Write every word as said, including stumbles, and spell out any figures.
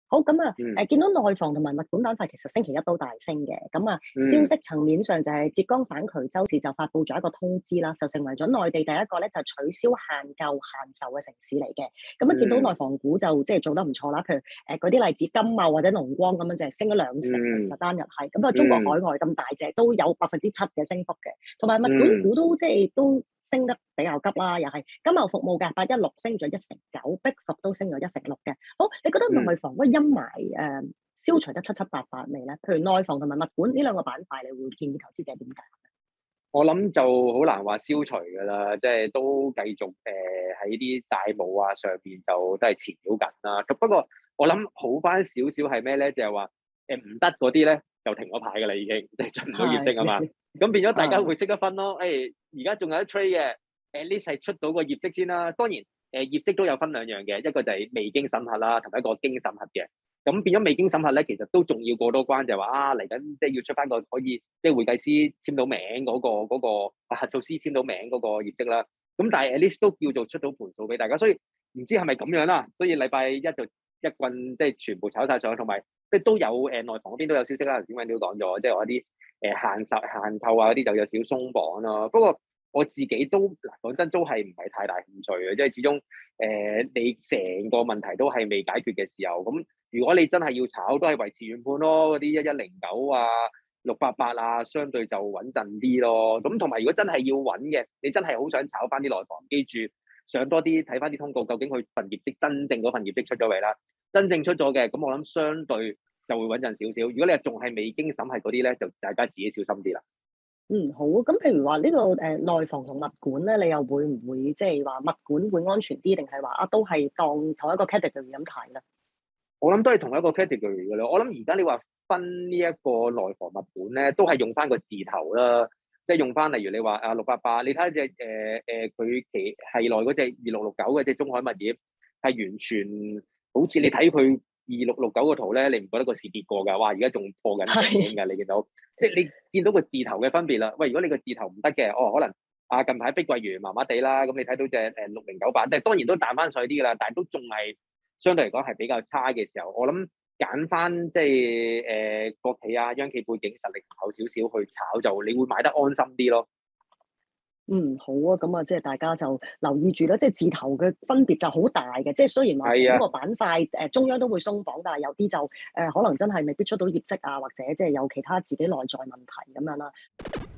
好咁啊， 嗯誒見到內房同埋物管板塊其實星期一都大升嘅，咁啊消嗯息層面上就係浙江省衢州市就發布咗一個通知啦，就成為咗內地第一個咧就取消限購限售嘅城市嚟嘅。咁啊見到內嗯房股就即係做得唔錯啦，譬如誒舉啲例子，金茂或者龍光咁樣就係升咗兩成嘅，其嗯實單日係咁啊，中國海嗯外咁大隻都有百分之七嘅升幅嘅，同埋物管嗯股都即係都升得比較急啦，又係金茂服務嘅八一六升咗一成九，碧服都升咗一成六嘅。好，你覺得內嗯， 房嗰個陰霾誒消除得七七八八未咧？譬如內房同埋物管呢兩個板塊，你會建議投資者點解？ 我諗就好難話消除㗎啦，即係都繼續誒喺啲債務啊上邊就都係纏繞緊啦。咁不過我諗好翻少少係咩咧？就係話誒唔得嗰啲咧就停咗牌㗎啦，已經即係出唔到業績啊嘛。 係咁變咗大家係會識得分咯。誒而家仲有得 trade 嘅，at least 係出到個業績先啦。當然誒、呃、業績都有分兩樣嘅，一個就係未經審核啦，同埋一個經審核嘅。咁變咗未經審核咧，其實都仲要過多關，就係話啊嚟緊即係要出翻個可以即係會計師簽到名嗰、個嗰、個啊核數師簽到名嗰個業績啦。咁但係 at least 都叫做出到盤數俾大家，所以唔知係咪咁樣啦。所以禮拜一就一棍即係全部炒晒上去，同埋即係都有誒、呃、內房嗰邊都有消息啦。頭先 Wendy 都講咗，即係我啲誒限售限購啊嗰啲就有少少鬆綁咯。不過我自己都嗱講真都係唔係太大興趣嘅，即係始終誒、呃、你成個問題都係未解決嘅時候咁。如果你真係要炒，都係維持原判咯，嗰啲一一零九啊、六八八啊，相對就穩陣啲咯。咁同埋如果真係要穩嘅，你真係好想炒翻啲內房，記住上多啲睇翻啲通告，究竟佢份業績真正嗰份業績出咗未啦？真正出咗嘅，咁我諗相對就會穩陣少少。如果你係仲係未經審核嗰啲咧，就大家自己小心啲啦。 嗯好。咁譬如話呢個誒內房同物管咧，你又會唔會即係話物管會安全啲，定係話啊都係當同一個 category 咁睇咧？ 我諗都係同一個 category 嘅咯。我諗而家你話分呢一個內房物管咧，都係用翻個字頭啦，即係用翻例如你話啊六八八，你睇下隻誒誒佢其係內嗰隻二六六九嘅隻中海物業，係完全好似你睇佢二六六九個圖咧，你唔覺得個市跌過㗎？哇！而家仲破緊頂㗎，你見到即係你見到個字頭嘅分別啦。喂，如果你個字頭唔得嘅，哦可能啊近排碧桂園麻麻地啦，咁你睇到隻誒六零九八，即係當然都彈翻上去啲㗎啦，但係都仲係。相對嚟講係比較差嘅時候，我諗揀翻即係誒、呃、國企啊、央企背景實力厚少少去炒，就你會買得安心啲咯。 嗯，好啊，咁啊，即係大家就留意住啦，即係字頭嘅分別就好大嘅，即係雖然話係啊， 整個板塊誒中央都會鬆綁，但係有啲就誒、呃、可能真係未必出到業績啊，或者即係有其他自己內在問題咁樣啦。